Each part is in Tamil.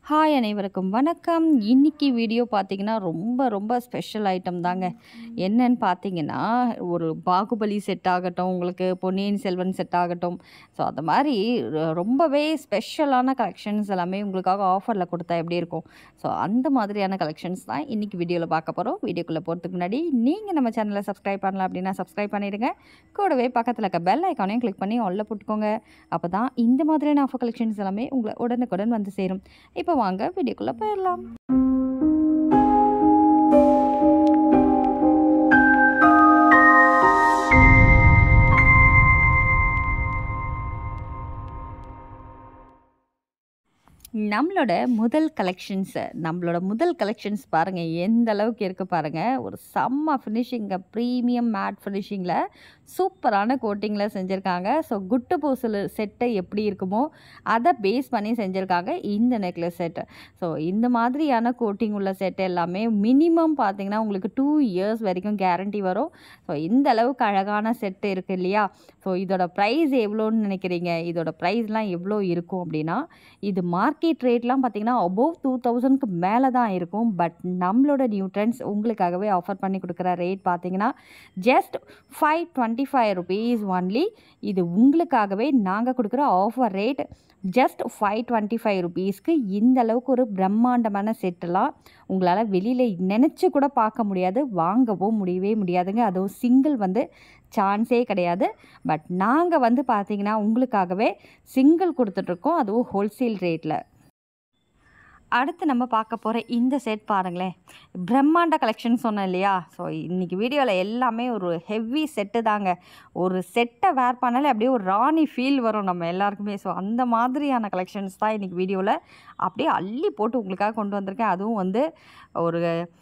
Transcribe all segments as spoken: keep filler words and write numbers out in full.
ஹாய் அனைவருக்கும் வணக்கம். இன்னைக்கு வீடியோ பார்த்தீங்கன்னா, ரொம்ப ரொம்ப ஸ்பெஷல் ஐட்டம் தாங்க. என்னன்னு பார்த்தீங்கன்னா, ஒரு பாகுபலி செட் ஆகட்டும், உங்களுக்கு பொன்னியின் செல்வன் செட் ஆகட்டும். ஸோ அந்த மாரி ரொ ரொம்பவே ஸ்பெஷலான கலெக்ஷன்ஸ் எல்லாமே உங்களுக்காக ஆஃபர்ல குடுத்தா எப்படி இருக்கும்? ஸோ அந்த மாதிரியான கலெக்ஷன்ஸ் தான் இன்னைக்கு வீடியோல பார்க்க போறோம். வீடியோக்குள்ள போறதுக்கு முன்னாடி, நீங்க நம்ம சேனல சப்ஸ்கிரைப் பண்ணல அப்படின்னா சப்ஸ்கிரைப் பண்ணிடுங்க. கூடவே பக்கத்துல இருக்க பெல் ஐகானையும் கிளிக் பண்ணி ஆல்ல போட்டுக்கோங்க. அப்பதான் இந்த மாதிரியான ஆஃபர் கலெக்ஷன்ஸ் எல்லாமே உங்கள உடனுக்குடன் வந்து சேரும். இப்போ வாங்க வீடியோக்குள்ள போயிடலாம். நம்மளோட முதல் கலெக்ஷன்ஸ் நம்மளோட முதல் கலெக்ஷன்ஸ் பாருங்க எந்த அளவுக்கு இருக்கு பாருங்க. ஒரு செம்ம ஃபினிஷிங்க, ப்ரீமியம் மேட் ஃபினிஷிங்ல சூப்பரான கோட்டிங்ல செஞ்சுருக்காங்க. ஸோ குட்டு பூசல் செட்டு எப்படி இருக்குமோ அதை பேஸ் பண்ணி செஞ்சுருக்காங்க இந்த நெக்லஸ் செட்டு. ஸோ இந்த மாதிரியான கோட்டிங் உள்ள செட் எல்லாமே மினிமம் பார்த்தீங்கன்னா உங்களுக்கு டூ இயர்ஸ் வரைக்கும் கேரண்டி வரும். ஸோ இந்த அளவுக்கு அழகான செட்டு இருக்குது இல்லையா? ஸோ இதோட ப்ரைஸ் எவ்வளோன்னு நினைக்கிறீங்க? இதோட ப்ரைஸ்லாம் எவ்வளோ இருக்கும் அப்படின்னா, இது மார்க்கெட் ரேட்லாம் பார்த்தீங்கன்னா அபோவ் டூ தௌசண்ட்க்கு மேலே தான் இருக்கும். பட் நம்மளோட நியூ ட்ரெண்ட்ஸ் உங்களுக்காகவே ஆஃபர் பண்ணி கொடுக்குற ரேட் பார்த்தீங்கன்னா just five twenty five rupees only. இது உங்களுக்காகவே நாங்கள் கொடுக்குற offer rate. Just five twenty five ருபீஸ்க்கு இந்த அளவுக்கு ஒரு பிரம்மாண்டமான செட்டெல்லாம் உங்களால் வெளியில் நினச்சி கூட பார்க்க முடியாது, வாங்கவும் முடியவே முடியாதுங்க. அதுவும் சிங்கிள் வந்து சான்ஸே கிடையாது. பட் நாங்கள் வந்து பார்த்தீங்கன்னா உங்களுக்காகவே சிங்கிள் கொடுத்துட்ருக்கோம், அதுவும் ஹோல்சேல் ரேட்டில். அடுத்து நம்ம பார்க்க போகிற இந்த செட் பாருங்களேன், பிரம்மாண்ட கலெக்ஷன் சொன்னேன் இல்லையா? ஸோ இன்றைக்கி வீடியோவில் எல்லாமே ஒரு ஹெவி செட்டு தாங்க. ஒரு செட்டை வேர் பண்ணாலே அப்படியே ஒரு ராணி ஃபீல் வரும் நம்ம எல்லாருக்குமே. ஸோ அந்த மாதிரியான கலெக்ஷன்ஸ் தான் இன்றைக்கி வீடியோவில் அப்படியே அள்ளி போட்டு உங்களுக்காக கொண்டு வந்திருக்கேன். அதுவும் வந்து ஒரு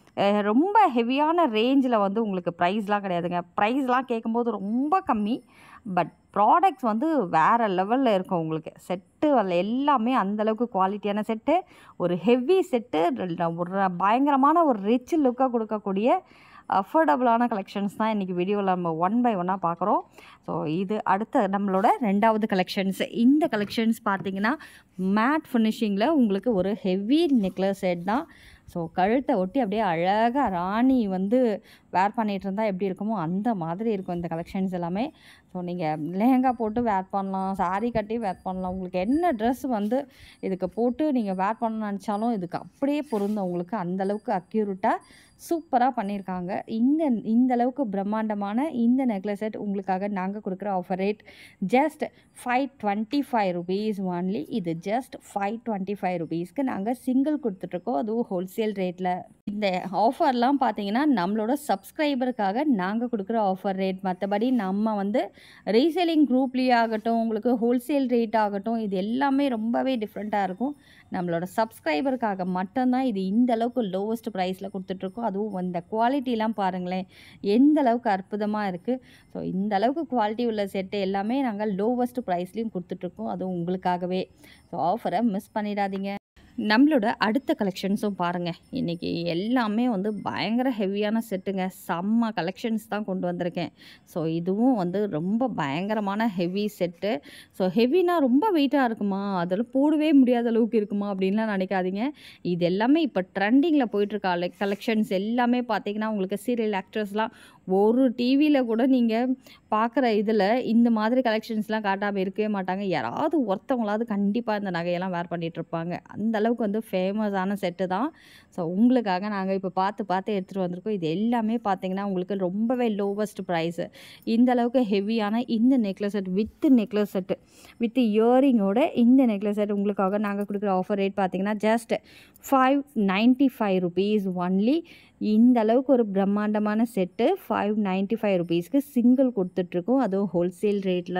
ரொம்ப ஹெவியான ரேஞ்சில் வந்து உங்களுக்கு ப்ரைஸ்லாம் கிடையாதுங்க. ப்ரைஸ்லாம் கேட்கும்போது ரொம்ப கம்மி. பட் ப்ராடக்ட்ஸ் வந்து வேறு லெவலில் இருக்கும் உங்களுக்கு. செட்டு அதில் எல்லாமே அந்தளவுக்கு குவாலிட்டியான செட்டு, ஒரு ஹெவி செட்டு, ஒரு பயங்கரமான ஒரு ரிச் லுக்காக கொடுக்கக்கூடிய அஃபோர்டபுளான கலெக்ஷன்ஸ் தான் இன்றைக்கி வீடியோவில் நம்ம ஒன் பை ஒன்னாக பார்க்குறோம். ஸோ இது அடுத்த நம்மளோட ரெண்டாவது கலெக்ஷன்ஸ். இந்த கலெக்ஷன்ஸ் பார்த்திங்கன்னா மேட் ஃபினிஷிங்கில் உங்களுக்கு ஒரு ஹெவி நெக்லஸ் செட் தான். ஸோ கழுத்தை ஒட்டி அப்படியே அழகாக ராணி வந்து வேர் பண்ணிகிட்டு இருந்தால் எப்படி இருக்குமோ அந்த மாதிரி இருக்கும் இந்த கலெக்ஷன்ஸ் எல்லாமே. ஸோ நீங்கள் லெஹங்கா போட்டு வேர் பண்ணலாம், சாரீ கட்டி வேர் பண்ணலாம், உங்களுக்கு என்ன ட்ரெஸ் வந்து இதுக்கு போட்டு நீங்கள் வேர் பண்ணணும்னு நினச்சாலும் இதுக்கு அப்படியே பொருந்தும். உங்களுக்கு அந்தளவுக்கு அக்யூரேட்டாக சூப்பராக பண்ணியிருக்காங்க. இந்த இந்த அளவுக்கு பிரம்மாண்டமான இந்த நெக்லஸ் செட் உங்களுக்காக நாங்கள் கொடுக்குற offer rate just five twenty five rupees only. இது ஜஸ்ட் ஃபைவ் டுவெண்ட்டி ஃபைவ் ருபீஸ்க்கு நாங்கள் சிங்கிள் கொடுத்துட்ருக்கோம், அதுவும் ஹோல்சேல் ரேட்டில். இந்த ஆஃபர்லாம் பார்த்தீங்கன்னா நம்மளோட சப்ஸ்கிரைபருக்காக நாங்கள் கொடுக்குற ஆஃபர் ரேட். மற்றபடி நம்ம வந்து ரீசேலிங் குரூப்லேயே ஆகட்டும், உங்களுக்கு ஹோல்சேல் ரேட் ஆகட்டும், இது எல்லாமே ரொம்பவே டிஃப்ரெண்ட்டாக இருக்கும். நம்மளோட சப்ஸ்கிரைபருக்காக மட்டும்தான் இது இந்த அளவுக்கு லோவஸ்ட் ப்ரைஸில் கொடுத்துட்ருக்கோம். அதுவும் இந்த குவாலிட்டிலாம் பாருங்களேன் எந்த அளவுக்கு அற்புதமாக இருக்குது. ஸோ இந்த அளவுக்கு குவாலிட்டி உள்ள செட்டு எல்லாமே நாங்கள் லோவஸ்ட் ப்ரைஸ்லேயும் கொடுத்துட்ருக்கோம், அதுவும் உங்களுக்காகவே. ஸோ ஆஃபரை மிஸ் பண்ணிடாதீங்க. நம்மளோட அடுத்த கலெக்ஷன்ஸும் பாருங்கள். இன்றைக்கி எல்லாமே வந்து பயங்கர ஹெவியான செட்டுங்க. செம்ம கலெக்ஷன்ஸ் தான் கொண்டு வந்திருக்கேன். ஸோ இதுவும் வந்து ரொம்ப பயங்கரமான ஹெவி செட்டு. ஸோ ஹெவினா ரொம்ப வெயிட்டாக இருக்குமா, அதெல்லாம் போடவே முடியாத அளவுக்கு இருக்குமா அப்படின்லாம் நினைக்காதீங்க. இது எல்லாமே இப்போ ட்ரெண்டிங்கில் போயிட்டுருக்க கலெக்ஷன்ஸ் எல்லாமே பார்த்தீங்கன்னா உங்களுக்கு சீரியல் ஆக்ட்ரஸ்லாம் ஒரு டிவியில் கூட நீங்கள் பார்க்குற இதில் இந்த மாதிரி கலெக்ஷன்ஸ்லாம் காட்டாமல் இருக்கவே மாட்டாங்க. யாராவது ஒருத்தவங்களாவது கண்டிப்பாக இந்த நகையெல்லாம் வேர் பண்ணிகிட்ருப்பாங்க. அந்த அளவுக்கு வந்து ஃபேமஸான செட்டு தான். ஸோ உங்களுக்காக நாங்கள் இப்போ பார்த்து பார்த்து எடுத்துகிட்டு வந்திருக்கோம். இது எல்லாமே பார்த்தீங்கன்னா உங்களுக்கு ரொம்பவே லோவஸ்ட் ப்ரைஸு. இந்த அளவுக்கு ஹெவியான இந்த necklace set with necklace set with இயரிங்கோட இந்த நெக்லஸ் செட் உங்களுக்காக நாங்கள் கொடுக்குற ஆஃபர் ரேட் பார்த்தீங்கன்னா just five ninety five rupees only. இந்த அளவுக்கு ஒரு பிரம்மாண்டமான செட்டு ஃபைவ் நைன்ட்டி ஃபைவ் ருபீஸ்க்கு சிங்கிள் கொடுத்துட்ருக்கோம், அதுவும் ஹோல்சேல் ரேட்டில்.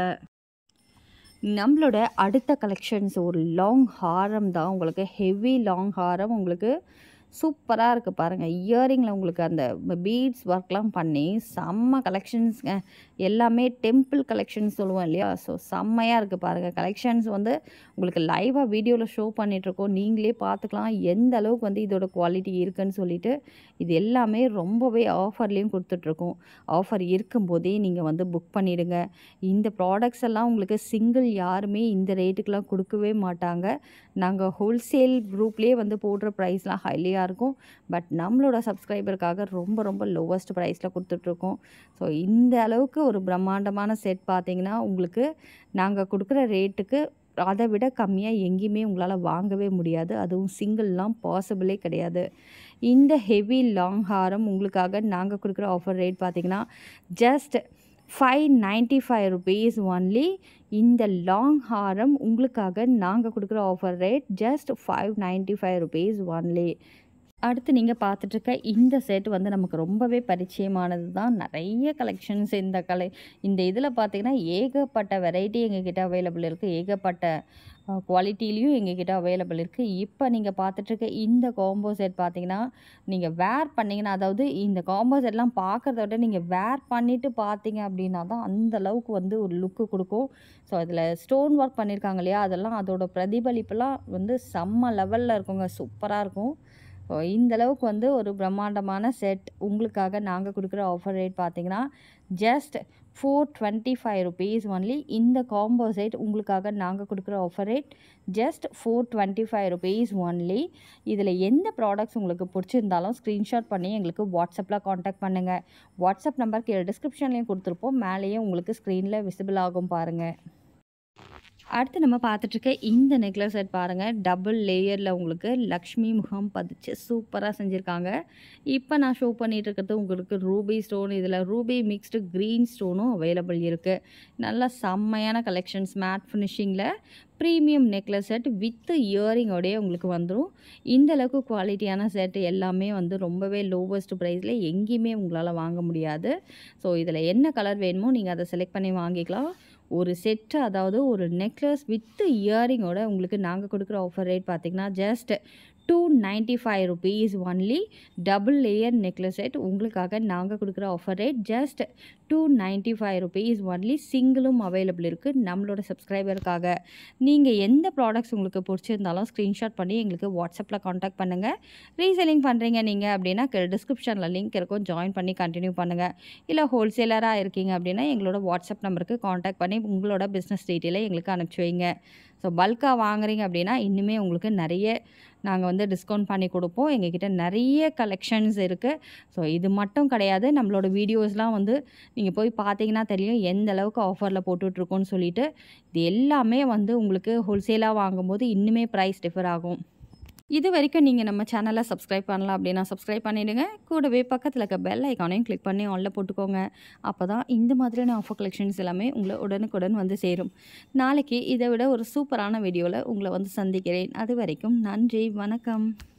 நம்மளோட அடுத்த கலெக்ஷன்ஸ் ஒரு லாங் ஹாரம் தான். உங்களுக்கு ஹெவி லாங் ஹாரம் உங்களுக்கு சூப்பரா இருக்கு பாருங்க. இயரிங்ல உங்களுக்கு அந்த பீட்ஸ் ஒர்க்லாம் பண்ணி செம்ம கலெக்ஷன்ஸ்ங்க. எல்லாமே டெம்பிள் கலெக்ஷன்ஸ் சொல்லுவோம் இல்லையா? ஸோ செம்மையா இருக்கு பாருங்க. கலெக்ஷன்ஸ் வந்து உங்களுக்கு லைவா வீடியோல ஷோ பண்ணிட்டுருக்கோம். நீங்களே பார்த்துக்கலாம் எந்த அளவுக்கு வந்து இதோட குவாலிட்டி இருக்குன்னு சொல்லிட்டு. இது எல்லாமே ரொம்பவே ஆஃபர்லேயும் குடுத்துட்ருக்கோம். ஆஃபர் இருக்கும்போதே நீங்க வந்து புக் பண்ணிடுங்க. இந்த ப்ராடக்ட்ஸ் எல்லாம் உங்களுக்கு சிங்கிள் யாருமே இந்த ரேட்டுக்குலாம் குடுக்கவே மாட்டாங்க. நாங்க ஹோல்சேல் குரூப்லேயே வந்து போடுற ப்ரைஸ்லாம் ஹைலியா இருக்கும். பட் நம்மளோட சப்ஸ்கிரைபருக்காக ரொம்ப ரொம்ப லோவஸ்ட் ப்ரைஸில் குடுத்துட்ருக்கோம். ஸோ இந்த அளவுக்கு ஒரு பிரம்மாண்டமான செட் பார்த்தீங்கன்னா, உங்களுக்கு நாங்க குடுக்குற ரேட்டுக்கு அதை விட கம்மியா எங்கேயுமே உங்களால வாங்கவே முடியாது. அதுவும் சிங்கிள்லாம் பாசிபிளே கிடையாது. இந்த ஹெவி லாங் ஹாரம் உங்களுக்காக நாங்க குடுக்குற ஆஃபர் ரேட் பார்த்தீங்கன்னா, just five ninety five rupees only. இந்த லாங் ஹாரம் உங்களுக்காக நாங்க குடுக்குற offer rate just five ninety five rupees only. அடுத்து நீங்க பார்த்துட்ருக்க இந்த செட் வந்து நமக்கு ரொம்பவே பரிச்சயமானது தான். நெறைய கலெக்ஷன்ஸ் இந்த கலை இந்த இதில பார்த்தீங்கன்னா, ஏகப்பட்ட வெரைட்டி எங்ககிட்ட அவைலபிள் இருக்கு. ஏகப்பட்ட அ குவாலிட்டிலயும் எங்ககிட்ட அவைலபிள் இருக்கு. இப்ப நீங்க பார்த்துட்ருக்க இந்த காம்போ செட் பார்த்தீங்கன்னா, நீங்க வேர் பண்ணீங்கன்னா, அதாவது இந்த காம்போ செட்லாம் பார்க்கறத விட நீங்க வேர் பண்ணிட்டு பார்த்தீங்க அப்படின்னா தான் அந்த அளவுக்கு வந்து ஒரு லுக்கு குடுக்கும். ஸோ அதில ஸ்டோன் ஒர்க் பண்ணியிருக்காங்க இல்லையா? அதெல்லாம் அதோட பிரதிபலிப்புலாம் வந்து செம்ம லெவல்ல இருக்குங்க. சூப்பரா இருக்கும். ஸோ இந்த அளவுக்கு வந்து ஒரு பிரம்மாண்டமான செட் உங்களுக்காக நாங்க குடுக்குற ஆஃபர் ரேட் பார்த்தீங்கன்னா, just four twenty five rupees only. இந்த காம்போ செட் உங்களுக்காக நாங்க குடுக்குற offer rate just four twenty five rupees only. இதில எந்த ப்ராடக்ட்ஸ் உங்களுக்கு பிடிச்சிருந்தாலும் ஸ்க்ரீன்ஷாட் பண்ணி எங்களுக்கு வாட்ஸ்அப்ல கான்டாக்ட் பண்ணுங்க. வாட்ஸ்அப் நம்பர் கீழ டிஸ்கிரிப்ஷன்லேயும் குடுத்துருப்போம். மேலேயும் உங்களுக்கு ஸ்க்ரீன்ல விசிபிள் ஆகும் பாருங்க. அடுத்து நம்ம பார்த்துட்ருக்க இந்த நெக்லஸ் செட் பாருங்க. டபுள் லேயர்ல உங்களுக்கு லக்ஷ்மி முகம் பதிச்சு சூப்பரா செஞ்சிருக்காங்க. இப்ப நான் ஷோ பண்ணிட்டு இருக்கிறது உங்களுக்கு ரூபி ஸ்டோன். இதில ரூபி மிக்ஸ்டு கிரீன் ஸ்டோனும் அவைலபிள் இருக்கு. நல்லா செம்மையான கலெக்ஷன்ஸ் மேட் ஃபினிஷிங்ல ப்ரீமியம் நெக்லஸ் செட் வித் இயரிங்கோடயே உங்களுக்கு வந்துரும். இந்த அளவுக்கு குவாலிட்டியான செட் எல்லாமே வந்து ரொம்பவே லோவஸ்ட் ப்ரைஸ்ல எங்கேயுமே உங்களால வாங்க முடியாது. ஸோ இதில என்ன கலர் வேணுமோ நீங்க அத செலக்ட் பண்ணி வாங்கிக்கலாம். ஒரு செட் அதாவது ஒரு நெக்லஸ் வித் இயரிங்கோட உங்களுக்கு நாங்க குடுக்குற ஆஃபர் ரேட் பார்த்தீங்கன்னா, just two ninety five rupees only. Double layer necklace set உங்களுக்காக நாங்க குடுக்குற offer rate just two ninety five rupees only. சிங்கிளும் அவைலபிள் இருக்கு நம்மளோட சப்ஸ்கிரைபருக்காக. நீங்க எந்த ப்ராடக்ட்ஸ் உங்களுக்கு பிடிச்சிருந்தாலும் ஸ்க்ரீன்ஷாட் பண்ணி எங்களுக்கு வாட்ஸ்அப்ல கான்டாக்ட் பண்ணுங்க. ரீசெல்லிங் பண்றீங்க நீங்க அப்படின்னா கீழ டிஸ்கிரிப்ஷன்ல லிங்க் இருக்கும். ஜாயின் பண்ணி கன்டின்யூ பண்ணுங்க. இல்ல ஹோல்சேலரா இருக்கீங்க அப்படின்னா எங்களோட வாட்ஸ்அப் நம்பருக்கு கான்டாக்ட் பண்ணி உங்களோட பிசினஸ் டீட்டெயிலை எங்களுக்கு அனுப்பிச்சு வைங்க. ஸோ பல்கா வாங்குறீங்க அப்படின்னா இன்னுமே உங்களுக்கு நெறைய நாங்க வந்து டிஸ்கவுண்ட் பண்ணி குடுப்போம். எங்ககிட்ட நெறைய கலெக்ஷன்ஸ் இருக்கு. ஸோ இது மட்டும் கிடையாது. நம்மளோட வீடியோஸ்லாம் வந்து நீங்க போய் பார்த்தீங்கன்னா தெரியும். எந்த அளவுக்கு ஆஃபர்ல போட்டுட்ருக்கோம்னு சொல்லிட்டு. இது எல்லாமே வந்து உங்களுக்கு ஹோல்சேலா வாங்கும்போது இன்னுமே பிரைஸ் டிஃபர் ஆகும். இதுவரைக்கும் நீங்க நம்ம சேனலை சப்ஸ்கிரைப் பண்ணல அப்படின்னா சப்ஸ்கிரைப் பண்ணிடுங்க. கூடவே பக்கத்துல இருக்க பெல் ஐகானையும் கிளிக் பண்ணி ஆல்ல போட்டுக்கோங்க. அப்பதான் இந்த மாதிரியான ஆஃபர் கலெக்ஷன்ஸ் எல்லாமே உங்கள உடனுக்குடன் வந்து சேரும். நாளைக்கு இதை விட ஒரு சூப்பரான வீடியோல உங்கள வந்து சந்திக்கிறேன். அதுவரைக்கும் நன்றி, வணக்கம்.